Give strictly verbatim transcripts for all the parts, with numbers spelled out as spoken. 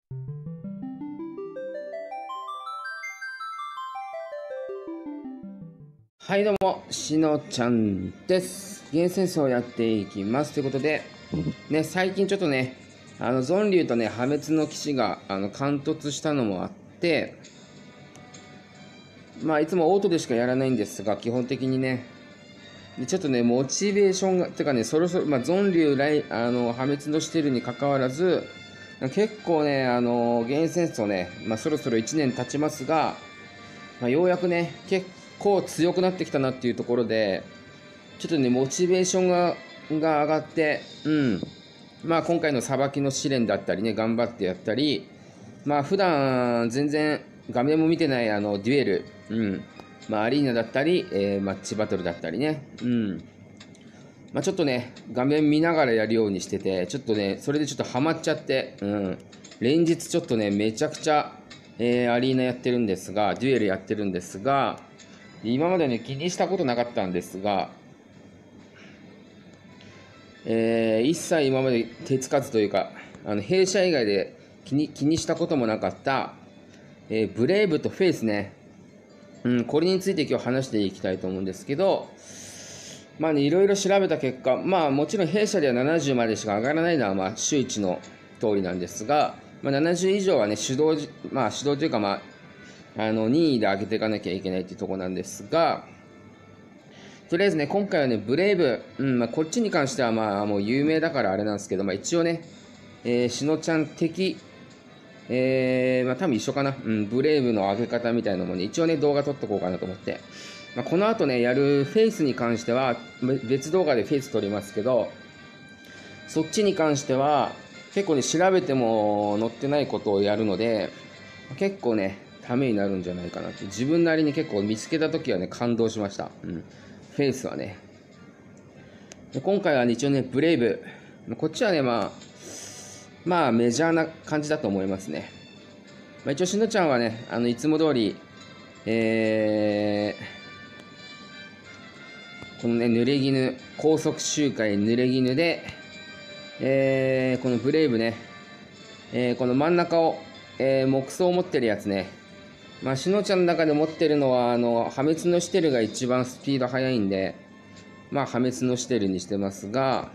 はいどうも、しのちゃんです。ゲーム戦争をやっていきます。ということで、ね、最近ちょっとね、あの、ゾンリュウとね、破滅の騎士が、あの、貫突したのもあって、まあ、いつもオートでしかやらないんですが、基本的にね、でちょっとね、モチベーションが、てかね、そろそろ、まあ、ゾンリュウ来、あの、破滅のしてるに関わらず、結構ね、あの、ゲーム戦争ね、まあ、そろそろいちねん経ちますが、まあ、ようやくね、結構強くなってきたなっていうところで、ちょっとね、モチベーションが、が上がって、うん。まあ、今回の裁きの試練だったりね、頑張ってやったり、まあ、普段、全然、画面も見てない、あの、デュエル、うん。まあ、アリーナだったり、えー、マッチバトルだったりね、うん。まあ、ちょっとね、画面見ながらやるようにしてて、ちょっとね、それでちょっとハマっちゃって、うん。連日ちょっとね、めちゃくちゃ、えー、アリーナやってるんですが、デュエルやってるんですが、今までね、気にしたことなかったんですが、えー、一切今まで手つかずというか、あの弊社以外で気に気にしたこともなかった、えー、ブレイブとフェイスね、うん、これについて今日話していきたいと思うんですけど、まあね、いろいろ調べた結果、まあもちろん弊社ではななじゅうまでしか上がらないのは、まあ周知の通りなんですが、まあ、ななじゅう以上はね、手動、まあ手動というか、まあ、あの、任意で上げていかなきゃいけないっていうところなんですが、とりあえずね、今回はね、ブレイブ、うん、まあ、こっちに関してはまあ、もう有名だからあれなんですけど、まあ一応ね、えー、しのちゃん的、えー、まあ多分一緒かな、うん、ブレイブの上げ方みたいなのもね、一応ね、動画撮っとこうかなと思って、まあ、この後ね、やるフェイスに関しては、別動画でフェイス撮りますけど、そっちに関しては、結構ね、調べても載ってないことをやるので、結構ね、ためになるんじゃないかなって、自分なりに結構見つけたときはね、感動しました。うん。フェイスはね。で今回は、ね、一応ね、ブレイブ。こっちはね、まあ、まあ、メジャーな感じだと思いますね。まあ、一応、しのちゃんはね、あの、いつも通り、えー、このね、濡れ衣、高速周回濡れ衣で、えー、このブレイブね、えー、この真ん中を、えー、木槽を持ってるやつね。まあ、しのちゃんの中で持ってるのは、あの、破滅のシテルが一番スピード速いんで、まあ、破滅のシテルにしてますが、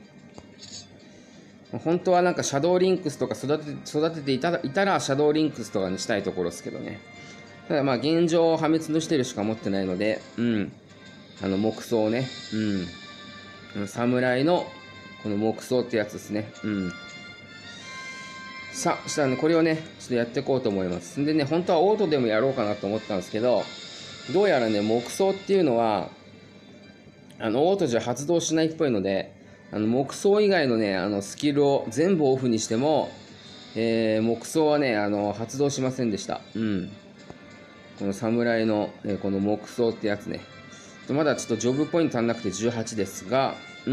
本当はなんかシャドーリンクスとか育て育てていたら、いたらシャドーリンクスとかにしたいところですけどね。ただまあ、現状破滅のシテルしか持ってないので、うん。あの、木槽ね。うん。侍の、この木槽ってやつですね。うん。さあ、したらね、これをね、ちょっとやっていこうと思います。んでね、本当はオートでもやろうかなと思ったんですけど、どうやらね、木槽っていうのは、あの、オートじゃ発動しないっぽいので、あの、木槽以外のね、あの、スキルを全部オフにしても、えー、木槽はね、あの、発動しませんでした。うん。この侍の、えー、この木槽ってやつね。まだちょっとジョブポイント足んなくてじゅうはちですが、うん。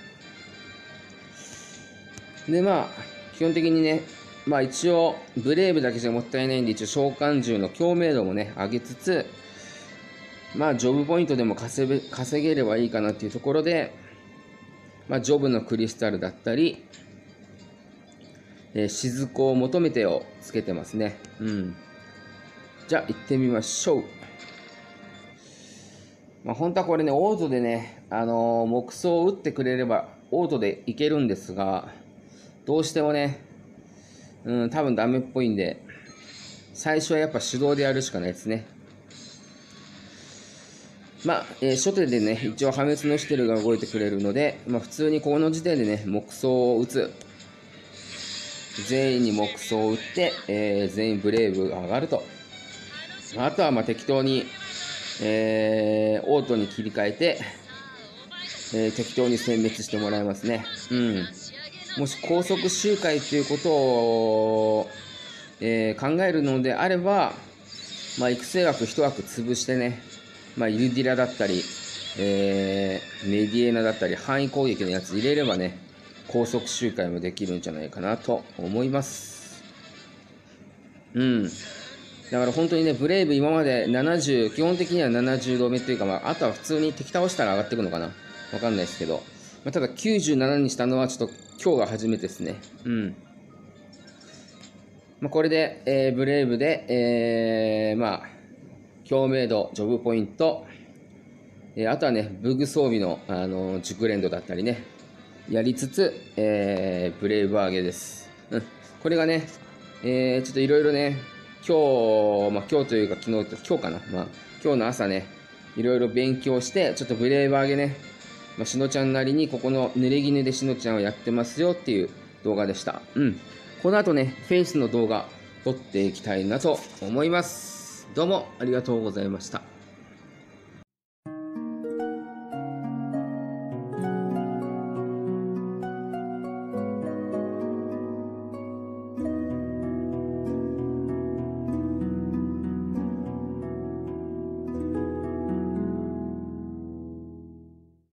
で、まあ、基本的にね、まあ一応、ブレイブだけじゃもったいないんで、一応召喚獣の共鳴度もね、上げつつ、まあ、ジョブポイントでも稼げ稼げればいいかなっていうところで、まあ、ジョブのクリスタルだったり、えー、雫を求めてをつけてますね。うん。じゃあ、行ってみましょう。まあ、本当はこれね、オートでね、あのー、木槽を打ってくれれば、オートでいけるんですが、どうしてもね、うん、多分ダメっぽいんで、最初はやっぱ手動でやるしかないですね。まあ、えー、初手でね、一応破滅のシテルが動いてくれるので、まあ普通にこの時点でね、木槽を打つ。全員に木槽を打って、えー、全員ブレイブが上がると。あとはまあ適当に、えー、オートに切り替えて、えー、適当に殲滅してもらいますね。うん。もし高速周回っていうことを、えー、考えるのであれば、まあ育成枠一枠潰してね、まあ、ユルディラだったり、えー、メディエナだったり、範囲攻撃のやつ入れればね、高速周回もできるんじゃないかなと思います。うん。だから本当にね、ブレイブ今までななじゅう、基本的にはななじゅうどめっていうか、まあ、あとは普通に敵倒したら上がっていくのかな。わかんないですけど。まあ、ただきゅうじゅうななにしたのはちょっと今日が初めてですね。うん。 まあ、これで、えー、ブレイブで、えー、まあ、共鳴度、ジョブポイント、えー、あとはね、ブグ装備の、あのー、熟練度だったりね、やりつつ、えー、ブレイブ上げです。うん。これがね、えー、ちょっといろいろね、今日、まあ今日というか昨日、今日かな。まあ今日の朝ね、いろいろ勉強して、ちょっとブレイブ上げね、まあ、しのちゃんなりにここの濡れ衣でしのちゃんをやってますよっていう動画でした。うん。この後ね、フェイスの動画撮っていきたいなと思います。どうもありがとうございました。